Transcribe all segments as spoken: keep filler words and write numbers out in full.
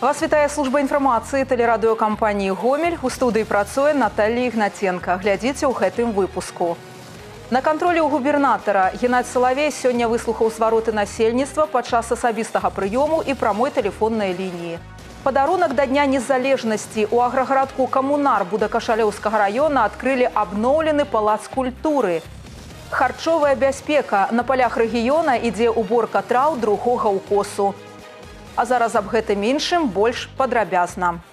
Вас вітае служба інфармацыі тэлерадыёкампаніі «Гомель». У студыі працуе Наталья Ігнатенко. Глядзіце ў гэтым выпуску. На кантролі ў губернатара Геннадзь Салавей сёння выслухаў звароты насельніцтва падчас асабістага прыёму і прамой тэлефоннай лініі. Падарунак да Дня незалежнасці у аграгарадку Камунар Будакашалёўскага раёна адкрылі абноўлены палац культуры. Харчовая бяспека. На палях рэгіёна ідзе уборка траў другога ўкосу. А зараз аб гэтым іншым больш падрабязна.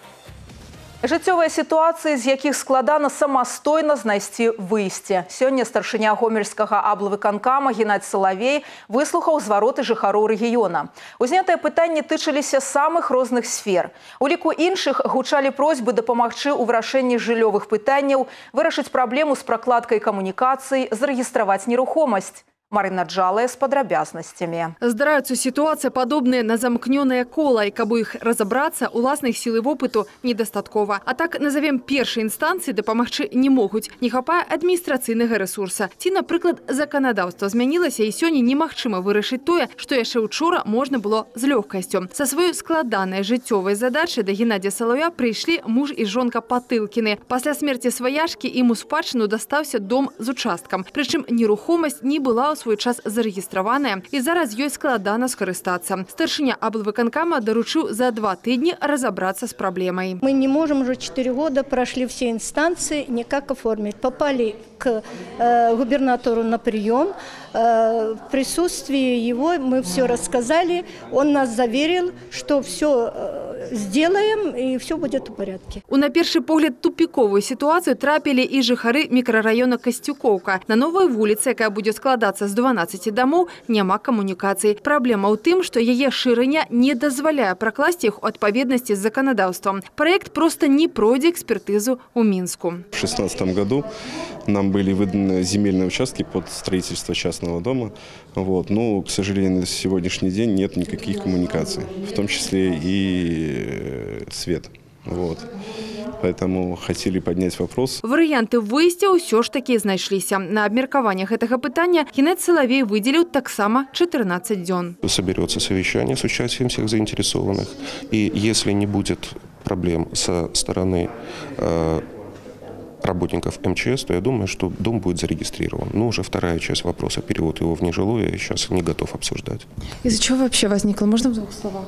Жыццёвыя сітуацыі, з якіх складана самастойна знайсці выйсце. Сёння старшыня гомельскага аблвыканкама Геннадзь Салавей выслухаў звароты жыхароў рэгіёна. Узнятыя пытанні тычыліся самых розных сфер. У ліку іншых гучалі просьбы дапамагчы ў вырашэнні жыллёвых пытанняў, вырашыць праблему з пракладкай камунікацый, зарэгістраваць нерухомасць. Марина Джалая с подробязностями. Здараюцца ситуации, подобные на замкнёнае кола, и каб их разобраться, уласных сил и опыту недостаткова. А так назовем першай инстанции дапамагчы не могуць, не хапае адміністрацыйнага ресурса. Ці, напрыклад, заканадаўства змянілася, і сёння немагчыма вырашыць тое, што яшчэ учора можна было з лёгкасцю. Са сваёй складанай жыццёвай задачай да Геннадзя Салавя прыйшлі муж і жонка Патылкіны. Пасля смерти сваяшкі ім у спадчыну дастаўся дом з участкам. Прычым нерухомасць не была свой час зарэгістраваная, і зараз ёй складана скарыстацца. Старшыня аблвыканкама даручыў за два тыдні разобраться с проблемой. Мы не можем уже четыре года, прошли все инстанции, никак оформить. Попали к э, губернатору на прием. Э, в присутствии его мы все рассказали. Он нас заверил, что все э, сделаем и все будет в порядке. У на першы погляд тупиковую ситуацию трапили и жыхары микрорайона Костюковка. На новой улице, якая будет складаться з дванаццаці дамоў, няма камунікацый. Праблема ў тым, што яе шырыня не дазваляе пракласці іх у адпаведнасці з заканадаўствам. Проект просто не пройдзе экспертизу у Минску. В две тысячи шестнадцатом году нам были выданы земельные участки под строительство частного дома. Вот. Но, к сожалению, на сегодняшний день нет никаких коммуникаций, в том числе и свет. Вот. Поэтому хотели поднять вопрос. Варианты выйсця ўсё ж таки знайшліся. На абмеркаваннях гэтага пытання Геннадзь Салавей выделил таксама чатырнаццаць дзён. Соберется совещание с участием всех заинтересованных. И если не будет проблем со стороны э, работников эм че эс, то я думаю, что дом будет зарегистрирован. Но уже вторая часть вопроса, перевод его в нежилое, я сейчас не готов обсуждать. Из-за чего вообще возникло? Можно в двух словах?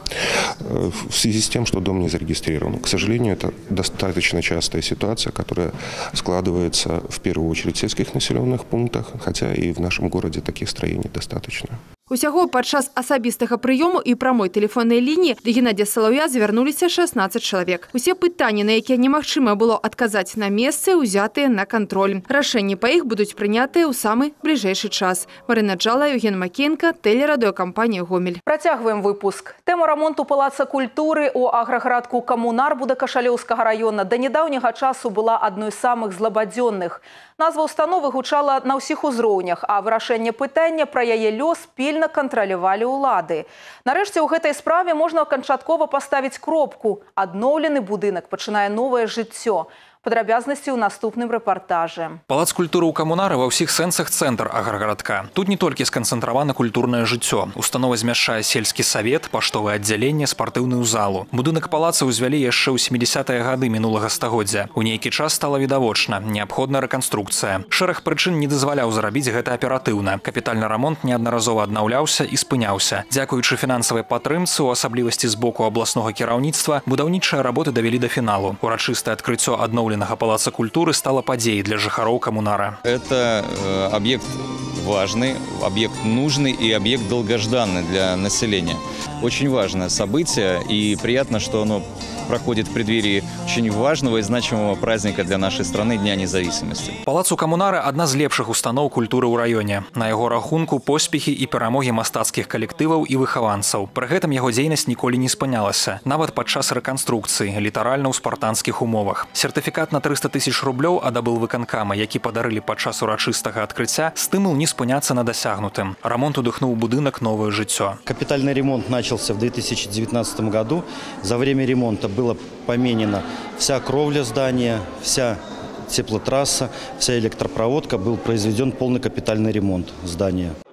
В связи с тем, что дом не зарегистрирован. К сожалению, это достаточно частая ситуация, которая складывается в первую очередь в сельских населенных пунктах, хотя и в нашем городе таких строений достаточно. Усяго падчас асабістага прыёму і прамой тэлефоннай лініі да Геннадзя Салаўя звярнуліся шаснаццаць чалавек. Усе пытанні, на якія немагчыма было адказаць на месцы, узятыя на кантроль. Рашэнні па іх будуць прынятыя ў самы бліжэйшы час. Марина Джалая, Евген Макенко, тэлерадыёкампанія «Гомель». Працягваем выпуск. Тэма рамонту палаца культуры у аграгарадку Камунар Будакашалёўскага раёна да нядаўняга часу была адной з самых злабадзённых. Назва установы гучала на ўсіх узроўнях, а вырашэнне пытання пра яе лёс пільна кантралявалі ўлады. Нарэшце ў гэтай справе можна канчаткова паставіць кропку. Адноўлены будынак пачынае новае жыццё. Падрабязнасці ў наступным рэпартажы. Палац культуры ў Камунары ва ўсіх сэнсах цэнтр аграгарадка. Тут не толькі сканцэнтравана культурнае жыццё. Установа змяшчае сельскі савет, паштовае аддзяленне, спартыўную залу. Будынак палаца ўзвялі яшчэ ў сямідзясятыя гады мінулага стагоддзя. У нейкі час стала відавочна, неабходна рэканструкцыя. Шэраг прычын не дазваляў зрабіць гэта аператыўна. Капітальны рамонт неаднаразова аднаўляўся і спыняўся. Дзякуючы фінансавай падтрымцы, у асаблівасці з боку абласнога кіраўніцтва, будаўнічыя работы давялі да фіналу. Урачыстае адкрыццё адноўленага палаца культуры стало подеей для жыхароў Камунара. Это э, объект важный, объект нужный и объект долгожданный для населения. Очень важное событие, и приятно, что оно проходит в преддверии очень важного и значимого праздника для нашей страны – Дня независимости. Палац у Камунара – одна з лепшых устаноў культуры ў раёне. На яго рахунку поспехі і перамогі мастацкіх калектываў і выхаванцаў. Пры гэтым яго дзейнасць ніколі не спынялася. Нават падчас рэканструкцыі, літаральна ў спартанскіх умовах. Сертыфікат на трыста тысяч рублёў ад аблвыканкама, які падарылі падчас урачыстага адкрыцця, стымул не спыняцца на дасягнутым. Рамонт удыхнуў будынак новое жыццё. Капитальный ремонт начался в две тысячи девятнадцатом году. За время ремонта было поменена вся кровля здания, вся теплотрасса, вся электропроводка, был произведен полный капитальный ремонт здания.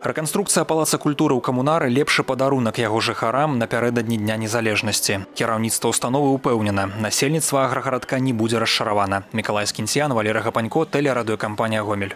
Рэканструкцыя палаца культуры ў камунары лепшы падарунак яго жыхарам напярэдадні Дня незалежнасці. Кіраўніцтва установы ўпэўнена, насельніцтва аграгарадка не будзе расчаравана. Мікалай Скінсян, Валерый Гапанько, тэлерадыёкампанія «Гомель».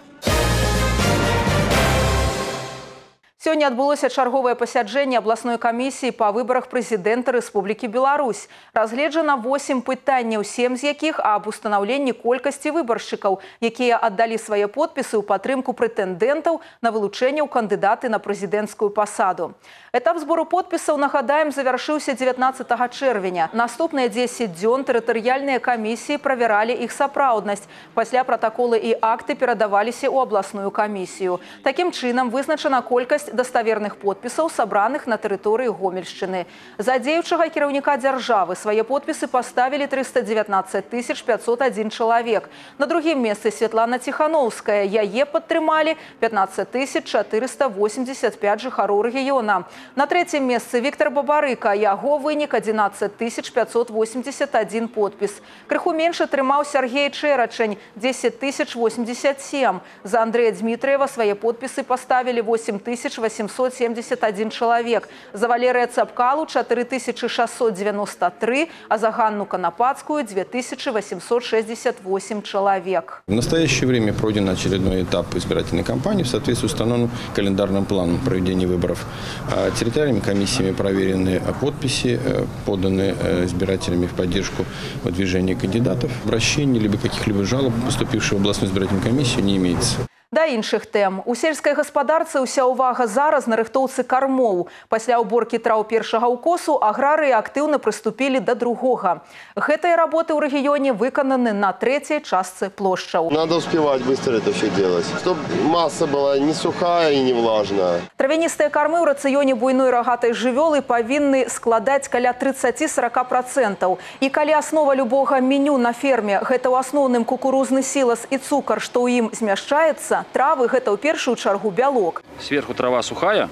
Сёння адбылося чарговае пасяджэнне абласной камісіі па выбарах прэзідэнта Рэспублікі Беларусь. Разгледжана восем пытанняў, сем з якіх аб устанаўленні колькасці выбаршчыкаў, якія аддалі свае подпісы ў падтрымку прэтэндэнтаў на вылучэнне ў кандыдаты на прэзідэнцкую пасаду. Этап збору подпісаў, нагадаем, завяршыўся дзевятнаццатага чэрвеня. Наступныя дзесяць дзён тэрытарыяльныя камісіі правяралі іх сапраўднасць. Пасля пратаколы і акты перадаваліся ў абласную камісію. Такім чынам вызначана колькасць даставерных подпісаў, сабраных на тэрыторыі Гомельшчыны. За дзеючага кіраўніка дзяржавы свае подпісы паставілі трыста дзевятнаццаць тысяч пятьсот адзін чалавек. На другім месцы Светлана Ціхановская. Яе падтрымалі пятнаццаць тысяч чатырыста восемьдесят пять жыхароў рэгіёна. На трэцім месцы Віктор Бабарыка. Яго вынік адзінаццаць тысяч пятьсот восемьдесят один подпіс. Крыху менш атрымаў Сергей Чэрачань – дзесяць тысяч восемьдесят семь. За Андрэя Дмітраева свае подпісы паставілі восемь тысяч восемьсот семьдесят один человек. За Валерия Цапкалу – четыре тысячи шестьсот девяносто три, а за Ганну Конопадскую – две тысячи восемьсот шестьдесят восемь человек. В настоящее время пройден очередной этап избирательной кампании в соответствии с установленным календарным планом проведения выборов. Территориальными комиссиями проверены подписи, поданы избирателями в поддержку выдвижения кандидатов. Обращений либо каких-либо жалоб, поступивших в областную избирательную комиссию, не имеется. Да іншых тэм. У сельскай гаспадарцы ўся ўвага зараз на рыхтоўцы кармоў. Пасля ўборкі траў першага ўкосу аграрыі актыўна прыступілі да другога. Гэтыя работы ў рэгіёне выкананы на трэцяй частцы плошчаў. Надо успевать быстро это все делать, чтобы масса была не сухая и не влажная. Травяністыя кармы ў рацыёне буйной рагатай жывёлы павінны складаць каля тридцать-сорок процентов. І калі аснова любога меню на ферме гэта ў асноўным кукурузны сілас і цукар, што ў ім змяшчаецца, травы – это в первую чергу белок. Сверху трава сухая,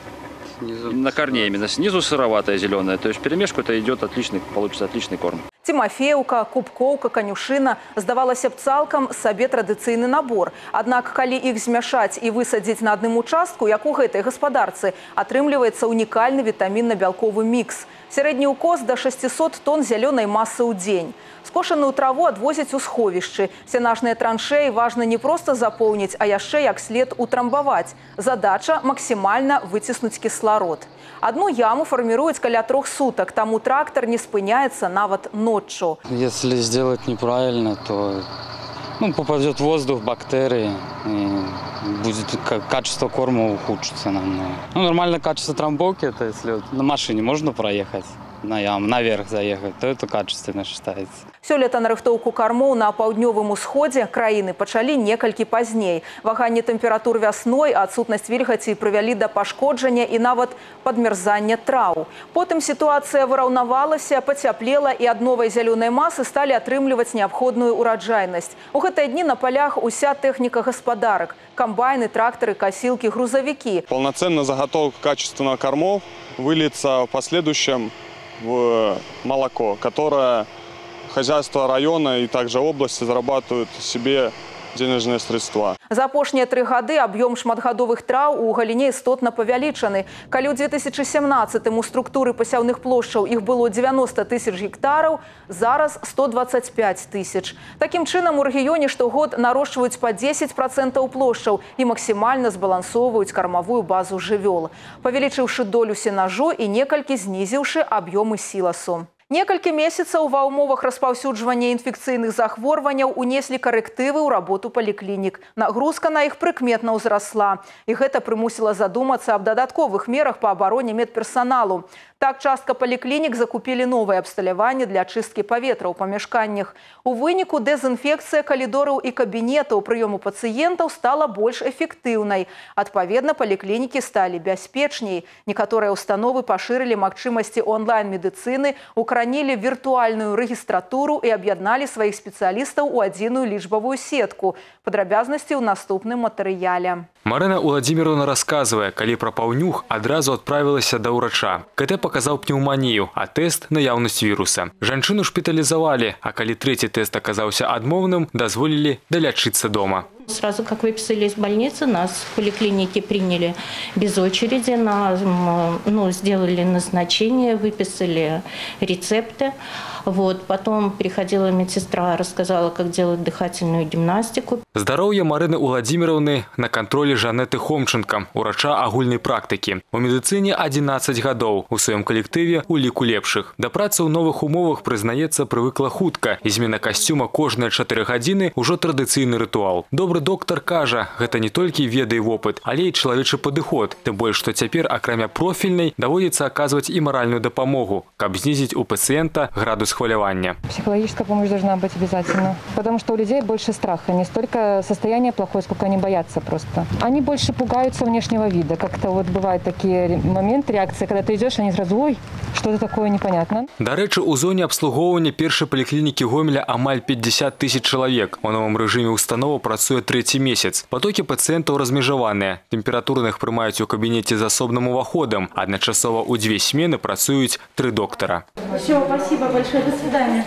на корне именно, снизу сыроватая зеленая. То есть в перемешку это идет отличный, получится отличный корм. Тимофеевка, Кубковка, Конюшина здавалася б цалкам сабе традыцыйны набор. Аднак, калі іх змяшаць і высадзіць на адным участку, як у гэтай гаспадарцы, атрымліваецца унікальны вітамінна-бялковы мікс. Сярэдні ўкос до шестисот тонн зялёнай масы ў дзень. Скошаную траву адвозяць у сховішчы. Сенажныя траншеі важна не проста запоўніць, а яшчэ як след утрамбаваць. Задача – максімальна выціснуць кісларод. Одну яму формируют каля трех суток, тому трактор не спыняется нават ночью. Если сделать неправильно, то ну, попадет воздух, бактерии, и будет качество корма ухудшится намного. Ну, нормальное качество трамбовки, это если вот на машине можно проехать, на яму, наверх заехать, то это качественно считается. Сёлета на рыхтоўку кармоў на паўднёвым усходзе краіны пачалі некалькі пазней. Ваганне тэмператур вясной, адсутнасць вільгаці прывялі да пашкоджання і нават падмерзання траў. Потым сітуацыя выраўнавалася, пацяплела і ад новай зялёнай масы сталі атрымліваць неабходную ураджайнасць. У гэтыя дні на полях уся тэхніка гаспадарак – комбайны, тракторы, косилки, грузовики. Полноценная заготовка качественного кормов выльется в последующем в молоко, которое хозяйство района и также области зарабатывают себе денежные средства. За апошнія тры гады аб'ём шматгадовых траў у галіне істотна павялічаны. Калі ў две тысячи семнадцатым у структуры пасяўных плошчаў іх было девяносто тысяч гектараў, зараз сто двадцать пять тысяч. Такім чынам у рэгіёне штогод нарошчваюць па десять процентов плошчаў і максімальна збалансоўваюць кармавую базу жывёл, павялічыўшы долю сенажу і некалькі знізіўшы аб'ёмы сіласу. Некалькі месяцаў ва ўмовах распаўсюджвання інфекцыйных захворванняў унеслі карэктывы ў работу паліклінік. Нагрузка на іх прыкметна ўзрасла. І гэта прымусіла задумацца аб дадатковых мерах па абароне медперсаналу. Так, частка паліклінік закупілі новае абсталяванне для чысткі паветра ў памяшканнях. У выніку дэзінфекцыя калідораў і кабінетаў прыёму пацыентаў стала больш эфектыўнай. Адпаведна, паліклінікі сталі бяспечней. Некаторыя установы пашырылі магчымасці онлайн-медыцыны, укаранілі віртуальную рэгістратуру і аб'ядналі сваіх спецыялістаў у адзіную лічбавую сетку. Падрабязнасці ў наступным матэрыяле. Марына Уладзіміровна расказвае, калі пра паўнюх адразу адправілася да ўрача. КТ паказаў пнеўманію, а тэст – наяўнасць віруса. Жанчыну шпіталізавалі, а калі трэці тэст аказаўся адмоўным, дазволілі далячыцца дома. Сразу как выписали из больницы, нас в поликлинике приняли без очереди, нас, ну, сделали назначение, выписали рецепты. Вот. Потом приходила медсестра, рассказала, как делать дыхательную гимнастику. Здароўе Марыны Уладзіміровны на контроле Жанеты Хомченко, урача агульнай практыкі. У медыцыне адзінаццаць гадоў, у сваём калектыве у ліку лепшых. Да працы ў новых умовах, прызнаецца, прывыкла хутка. І змена касцюма кожныя чатыры гадзіны ўжо традыцыйны рытуал. Добры доктар кажа, гэта не толькі веда і вопыт, але і чалавечы падыход. Тым больш, што цяпер, акрамя профільнай, даводзіцца аказваць і маральную дапамогу, каб знізіць у пацыента градус хвалявання. Психологическая помощь должна быть обязательно, потому что у людей больше страха, не столько состояние плохое, сколько они боятся просто. Они больше пугаются внешнего вида. Как-то вот бывают такие моменты, реакции, когда ты идешь, они сразу, ой, что-то такое непонятно. До речі, у зоне обслуговування першої поліклініки Гомеля амаль пятьдесят тысяч чоловік. У новому режимі установа працює третій місяць. Потоки пацієнтів розмежовані. Температурних приймають у кабінеті з особним уваходом. Одночасово у дві зміни працюють три доктора. Все, спасибо большое, до свидания.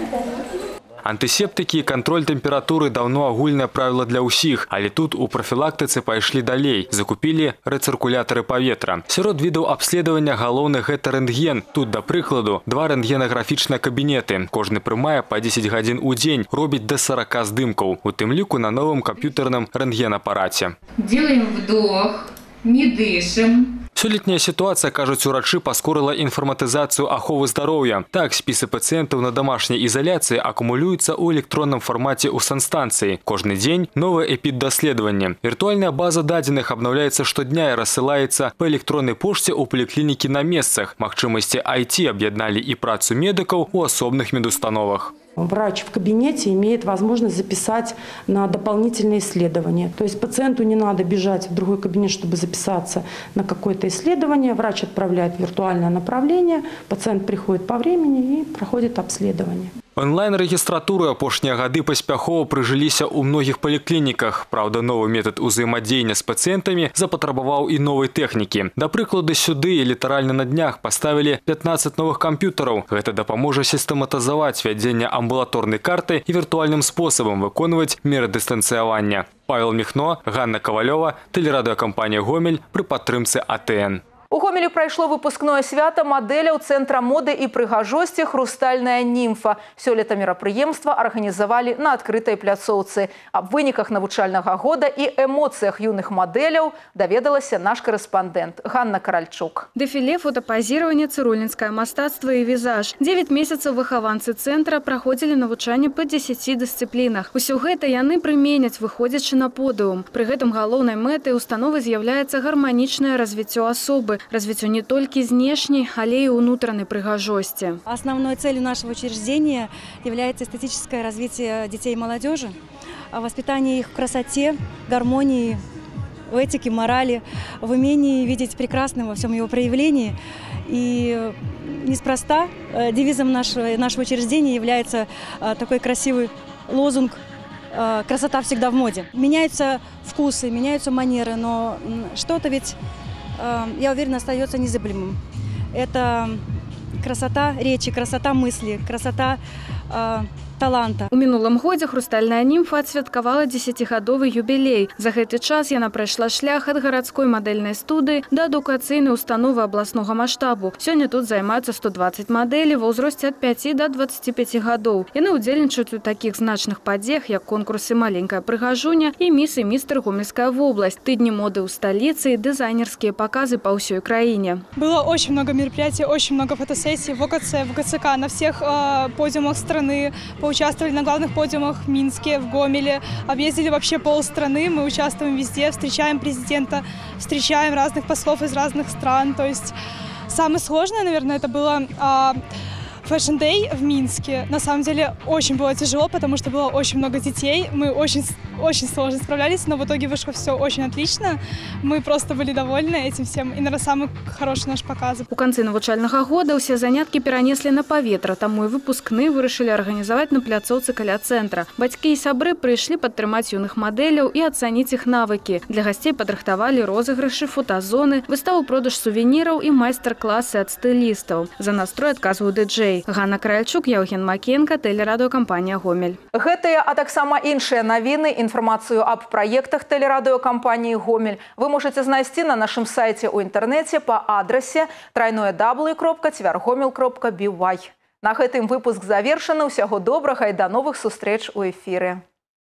Антысептыкі і кантроль тэмпературы даўно агульнае правіла для ўсіх, але тут у прафілактыцы пайшлі далей. Закупілі рэцыркулятары паветра. Сярод відаў абследавання галоўны гэта рэнтген. Тут, да прыкладу, два рэнтгенаграфічныя кабінеты. Кожны прымае па дзесяць гадзін у дзень, робіць да сорока здымкаў. У тым ліку на новым камп'ютарным рэнтгенапараце. Делаем вдох, не дышим. Сёлетняя ситуация, кажуць урачы, паскорыла інфарматызацыю аховы здароўя. Так, спісы пацыентаў на домашняй ізаляцыі акумулююцца ў электронным фармаце ў санстанцыі. Кожны дзень новае эпіддаследаванне. Віртуальная база дадзеных абнаўляецца штодня і рассылаецца па электроннай пошце ў паліклінікі на месцах. Магчымасці ай ти аб'ядналі і працу медыкаў у асобных медустановах. Врач в кабинете имеет возможность записать на дополнительные исследования. То есть пациенту не надо бежать в другой кабинет, чтобы записаться на какое-то исследование. Врач отправляет виртуальное направление, пациент приходит по времени и проходит обследование. Онлайн-регістратуры апошнія гады паспяхова прыжыліся ў многіх паліклініках. Праўда, новы метад узаемадзеяння з пацыентамі запатрабаваў і новай тэхнікі. Да прыкладу, сюды літаральна на днях паставілі пятнаццаць новых камп'ютараў. Гэта дапаможа сістэматызаваць вядзенне амбулаторнай карты і віртуальным спосабам выконваць меры дыстанцыявання. Павел Міхно, Ганна Ковалёва, тэлерадыёкампанія «Гомель» пры падтрымцы а тэ эн. У Гомелі прайшло выпускное свята мадэляў Цэнтра моды і прыгажосці «Хрустальная німфа». Сёлета мерапрыемства арганізавалі на адкрытай пляцоўцы. Аб выніках навучальнага года і эмоцыях юных мадэляў даведалася наш корэспандэнт Ганна Каральчук. Дэфіле, фотапазіраванне, цырульніцкае мастацтва і візаж. Дзевяць месяцаў выхаванцы цэнтра праходзілі навучанне па дзесяці дысцыплінах. Усё гэта яны прыменяць, выходзячы на подыум. Пры гэтым галоўнай мэтай установы з'яўляецца гарманічнае развіццё асобы. Развитию не только внешней, але и внутренней пригожости. Основной целью нашего учреждения является эстетическое развитие детей и молодежи, воспитание их в красоте, гармонии, в этике, морали, в умении видеть прекрасное во всем его проявлении. И неспроста девизом нашего, нашего учреждения является такой красивый лозунг «Красота всегда в моде». Меняются вкусы, меняются манеры, но что-то ведь, я уверена, остается незабываемым. Это красота речи, красота мысли, красота э, таланта. У мінулым годзе «Хрустальная німфа» адсвяткавала дзесяцігадовы юбілей. За гэты час яна прайшла шлях ад гарадской мадэльнай студыі да адукацыйнай установы абласнога маштабу. Сёння тут займаюцца сто дваццаць мадэлей ва ўзросце ад пяці да дваццаці пяці гадоў. Яны ўдзельнічаюць у такіх значных падзеях, як конкурсы «Маленькая прыгажуня» і «Міс і містер Гомельская вобласць», тыдні моды ў сталіцы і дызайнерскія паказы па ўсёй краіне. Было очень много мероприятий, очень много фотосессий в ОКЦ, в ГЦК, на всех э, подиумах страны. Участвовали на главных подиумах в Минске, в Гомеле, объездили вообще полстраны, мы участвуем везде, встречаем президента, встречаем разных послов из разных стран. То есть самое сложное, наверное, это было а, Fashion Day в Минске. На самом деле очень было тяжело, потому что было очень много детей, мы очень, очень сложно справлялись, но в итоге вышло все очень отлично. Мы просто были довольны этим всем, и, наверное, самый хороший наш показ. У канцы навучальнага года ўсе заняткі перанеслі на паветра, таму і выпускны вырашылі арганізаваць на пляцоўцы каля цэнтра. Бацькі і сябры прыйшлі падтрымаць юных мадэляў і ацаніць іх навыкі. Для гасцей падрыхтавалі розыгрышы, фотазоны, выставу продаж сувеніраў і майстар-класы ад стылістаў. За настрой адказваў ды-джэй. Гомельской. Ганна Кральчук, Евген Макенко, телерадиокомпания «Гомель». Гэтыя, а таксама іншыя навіны, інфармацыю аб праектах телерадиокомпании «Гомель» вы можете знайсці на нашем сайте у интернете по адресе трайное дабл-ю кропка цвяргомель кропка би вай. На гэтым выпуск завершаны. Усяго добрага і да новых сустрэч у эфіры.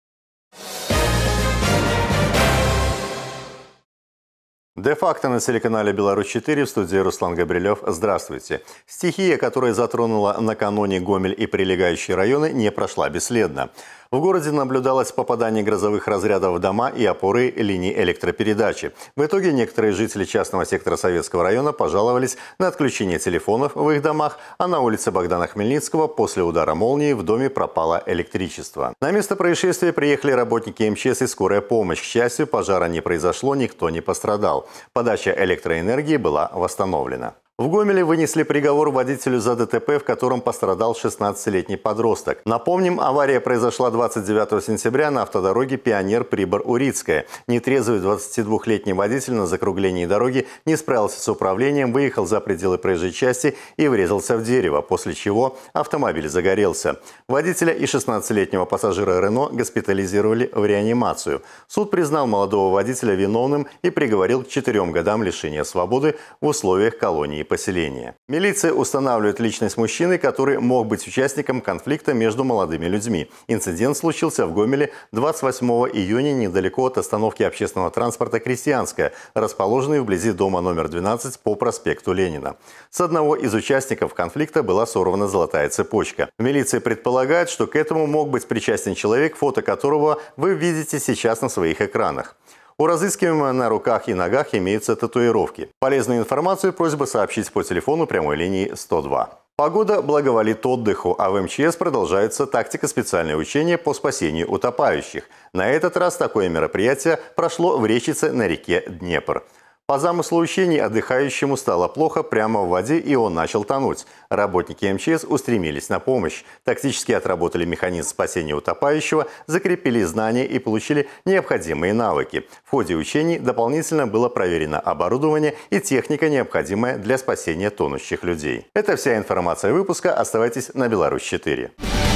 Де-факто на телеканале «Беларусь четыре», в студии Руслан Габрилев. Здравствуйте. Стихия, которая затронула накануне Гомель и прилегающие районы, не прошла бесследно. В городе наблюдалось попадание грозовых разрядов в дома и опоры линий электропередачи. В итоге некоторые жители частного сектора Советского района пожаловались на отключение телефонов в их домах, а на улице Богдана Хмельницкого после удара молнии в доме пропало электричество. На место происшествия приехали работники эм че эс и скорая помощь. К счастью, пожара не произошло, никто не пострадал. Подача электроэнергии была восстановлена. В Гомеле вынесли приговор водителю за дэ тэ пэ, в котором пострадал шестнадцатилетний подросток. Напомним, авария произошла двадцать девятого сентября на автодороге Пионер-Прибор-Урицкая. Нетрезвый двадцатидвухлетний водитель на закруглении дороги не справился с управлением, выехал за пределы проезжей части и врезался в дерево, после чего автомобиль загорелся. Водителя и шестнадцатилетнего пассажира Рено госпитализировали в реанимацию. Суд признал молодого водителя виновным и приговорил к четырем годам лишения свободы в условиях колонии поселения. Милиция устанавливает личность мужчины, который мог быть участником конфликта между молодыми людьми. Инцидент случился в Гомеле двадцать восьмого июня недалеко от остановки общественного транспорта «Крестьянская», расположенной вблизи дома номер двенадцать по проспекту Ленина. С одного из участников конфликта была сорвана золотая цепочка. В милиции предполагают, что к этому мог быть причастен человек, фото которого вы видите сейчас на своих экранах. У разыскиваемого на руках и ногах имеются татуировки. Полезную информацию просьба сообщить по телефону прямой линии сто два. Погода благоволит отдыху, а в эм че эс продолжается тактико-специальное учение по спасению утопающих. На этот раз такое мероприятие прошло в Речице на реке Днепр. По замыслу учений отдыхающему стало плохо прямо в воде, и он начал тонуть. Работники эм че эс устремились на помощь. Тактически отработали механизм спасения утопающего, закрепили знания и получили необходимые навыки. В ходе учений дополнительно было проверено оборудование и техника, необходимая для спасения тонущих людей. Это вся информация выпуска. Оставайтесь на Беларусь четыре.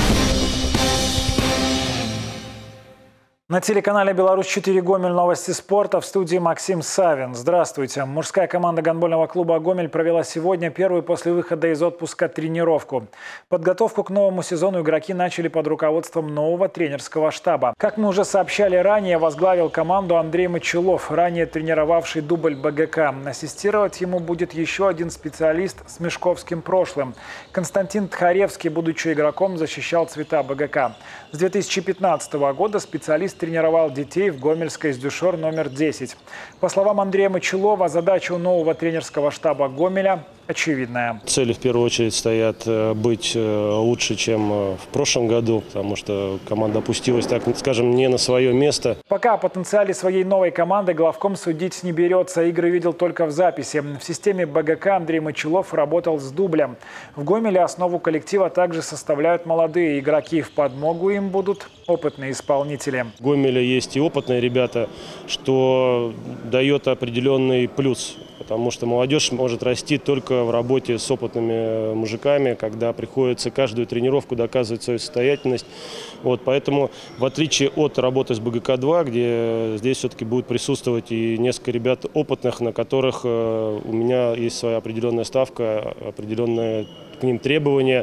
На телеканале «Беларусь четыре» Гомель новости спорта, в студии Максим Савин. Здравствуйте. Мужская команда гандбольного клуба «Гомель» провела сегодня первую после выхода из отпуска тренировку. Подготовку к новому сезону игроки начали под руководством нового тренерского штаба. Как мы уже сообщали ранее, возглавил команду Андрей Мочелов, ранее тренировавший дубль бэ гэ ка. Ассистировать ему будет еще один специалист с мешковским прошлым. Константин Тхаревский, будучи игроком, защищал цвета бэ гэ ка. С две тысячи пятнадцатого года специалист тренировал детей в гомельской «Сдюшор» номер десять. По словам Андрея Мочелова, задача у нового тренерского штаба Гомеля очевидная. Цели в первую очередь стоят быть лучше, чем в прошлом году, потому что команда опустилась, так скажем, не на свое место. Пока о потенциале своей новой команды главком судить не берется. Игры видел только в записи. В системе бэ гэ ка Андрей Мочелов работал с дублем. В Гомеле основу коллектива также составляют молодые игроки. В подмогу им будут опытные исполнители. В Гомеле есть и опытные ребята, что дает определенный плюс. Потому что молодежь может расти только в работе с опытными мужиками, когда приходится каждую тренировку доказывать свою состоятельность. Вот, поэтому, в отличие от работы с бэ гэ ка два, где здесь все-таки будет присутствовать и несколько ребят опытных, на которых у меня есть своя определенная ставка, определенные к ним требования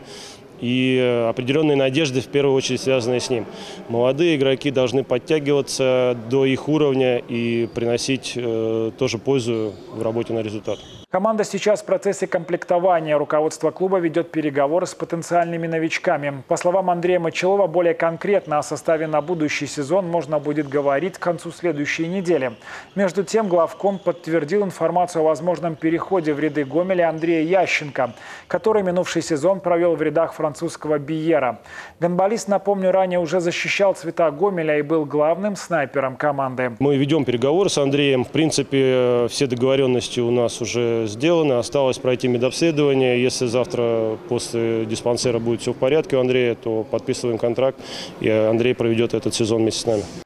и определенные надежды, в первую очередь, связанные с ним. Молодые игроки должны подтягиваться до их уровня и приносить э, тоже пользу в работе на результат. Команда сейчас в процессе комплектования. Руководство клуба ведет переговоры с потенциальными новичками. По словам Андрея Мочелова, более конкретно о составе на будущий сезон можно будет говорить к концу следующей недели. Между тем, главком подтвердил информацию о возможном переходе в ряды Гомеля Андрея Ященко, который минувший сезон провел в рядах французского Бьера. Гандболист, напомню, ранее уже защищал цвета Гомеля и был главным снайпером команды. Мы ведем переговоры с Андреем. В принципе, все договоренности у нас уже сделаны. Осталось пройти медобследование. Если завтра после диспансера будет все в порядке у Андрея, то подписываем контракт, и Андрей проведет этот сезон вместе с нами.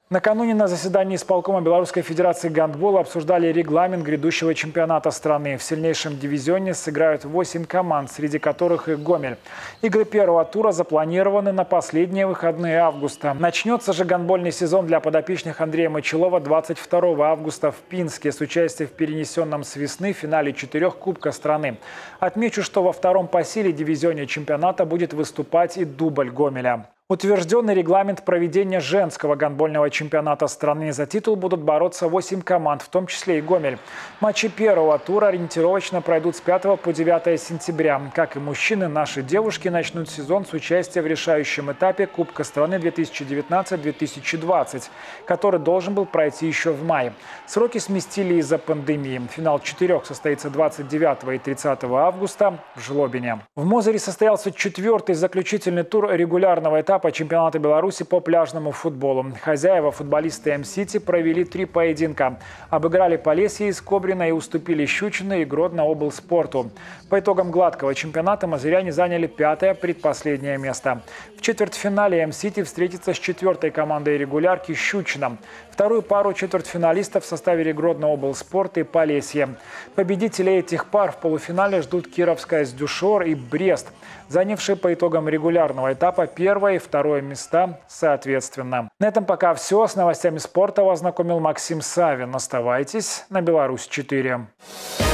Накануне на заседании исполкома Белорусской Федерации гандбола обсуждали регламент грядущего чемпионата страны. В сильнейшем дивизионе сыграют восемь команд, среди которых и Гомель. Игры первого тура запланированы на последние выходные августа. Начнется же гандбольный сезон для подопечных Андрея Мочилова двадцать второго августа в Пинске с участием в перенесенном с весны финале четырех Кубка страны. Отмечу, что во втором по силе дивизионе чемпионата будет выступать и дубль Гомеля. Утвержденный регламент проведения женского гандбольного чемпионата страны. За титул будут бороться восемь команд, в том числе и Гомель. Матчи первого тура ориентировочно пройдут с пятого по девятое сентября. Как и мужчины, наши девушки начнут сезон с участия в решающем этапе Кубка страны две тысячи девятнадцать — две тысячи двадцать, который должен был пройти еще в мае. Сроки сместили из-за пандемии. Финал четырех состоится двадцать девятого и тридцатого августа в Жлобине. В Мозыре состоялся четвертый заключительный тур регулярного этапа по чемпионату Беларуси по пляжному футболу. Хозяева, футболисты М-Сити, провели три поединка. Обыграли Полесье из Кобрина и уступили Щучино и Гродно облспорту. По итогам гладкого чемпионата мозыряне заняли пятое, предпоследнее место. В четвертьфинале М-Сити встретится с четвертой командой регулярки Щучино. Вторую пару четвертьфиналистов составили Гродно облспорт и Полесье. Победители этих пар в полуфинале ждут Кировская Сдюшор и Брест, занявшие по итогам регулярного этапа первое и второе места соответственно. На этом пока все. С новостями спорта вас знакомил Максим Савин. Оставайтесь на Беларусь четыре.